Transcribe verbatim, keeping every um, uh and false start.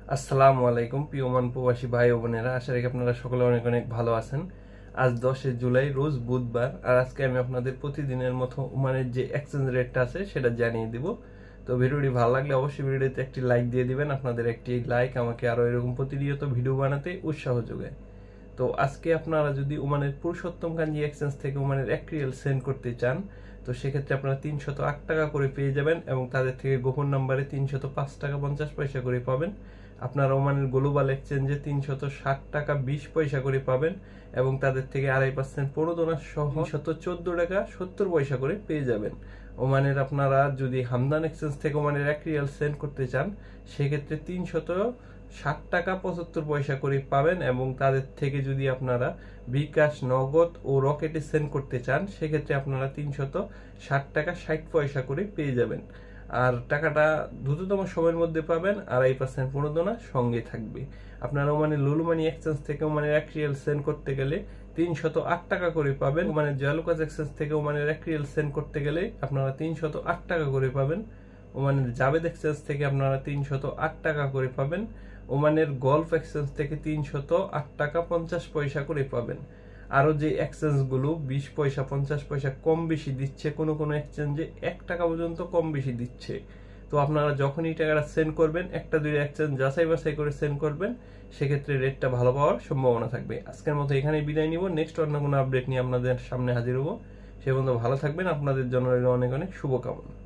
আসসালামু আলাইকুম প্রিয় ওমান প্রবাসী ভাই ও বোনেরা, আশা রাখি আপনারা সকলে অনেক অনেক ভালো আছেন। আজ দশই জুলাই, রোজ বুধবার, আর আজকে আমি আপনাদের প্রতিদিনের মতো ওমানের যে এক্সচেঞ্জ রেটটা আছে সেটা জানিয়ে দিব। তো ভিডিওটি ভালো লাগলে অবশ্যই ভিডিওতে একটি লাইক দিয়ে দিবেন। আপনাদের একটি লাইক আমাকে আরও এরকম প্রতিনিয়ত ভিডিও বানাতে উৎসাহ যোগায়। তো আজকে আপনারা যদি ওমানের পুরুষোত্তম কাঞ্জি এক্সচেঞ্জ থেকে ওমানের এক রিয়াল সেন্ড করতে চান, তো সেক্ষেত্রে আপনারা তিনশত আট টাকা করে পেয়ে যাবেন এবং তাদের থেকে গোপন নাম্বারে তিনশত পাঁচ টাকা পঞ্চাশ পয়সা করে পাবেন। আপনারা ওমানের গ্লোবাল এক্সচেঞ্জে তিনশত ষাট টাকা বিশ পয়সা করে পাবেন এবং তাদের থেকে আড়াই পার্সেন্ট প্রণোদনা সহ শত চোদ্দ টাকা সত্তর পয়সা করে পেয়ে যাবেন। ওমানের আপনারা যদি হামদান এক্সচেঞ্জ থেকে ওমানের এক রিয়াল সেন্ড করতে চান, সেক্ষেত্রে তিনশত ষাট টাকা পঁচাত্তর পয়সা করে পাবেন এবং তাদের থেকে যদি আপনারা বিকাশ, নগদ ও রকেটে সেন্ড করতে চান, সেক্ষেত্রে আপনারা তিনশত ষাট টাকা ষাট পয়সা করে পেয়ে যাবেন। আর টাকাটা দ্রুততম সময়ের মধ্যে পাবেন, আড়াই পার্সেন্ট প্রণোদনা সঙ্গে থাকবে। আপনারা মানে লুলু মানি এক্সচেঞ্জ থেকে মানে এক রিয়াল সেন্ড করতে গেলে তিনশত আট টাকা করে পাবেন। মানে জয়ালুকাস এক্সচেঞ্জ থেকে মানে এক রিয়াল সেন্ড করতে গেলে আপনারা তিনশত আট টাকা করে পাবেন। ওমানের জাবেদ এক্সচেঞ্জ থেকে আপনারা তিনশত আট টাকা করে পাবেন। ওমানের গলফ এক্সচেঞ্জ থেকে তিনশত আট টাকা পঞ্চাশ পয়সা করে পাবেন। আরো যে এক্সচেঞ্জ গুলো বিশ পয়সা পঞ্চাশ পয়সা কম বেশি দিচ্ছে, কোনো কোনো এক্সচেঞ্জে এক টাকা পর্যন্ত কম বেশি দিচ্ছে। তো আপনারা যখনই টাকাটা সেন্ড করবেন, একটা দুই এক্সচেঞ্জ যাচাই বাছাই করে সেন্ড করবেন, সেক্ষেত্রে রেটটা ভালো পাওয়ার সম্ভাবনা থাকবে। আজকের মতো এখানেই বিদায় নিব। নেক্সট অন্য কোনো আপডেট নিয়ে আপনাদের সামনে হাজির হবো। সে পর্যন্ত ভালো থাকবেন। আপনাদের জন্য অনেক অনেক শুভকামনা।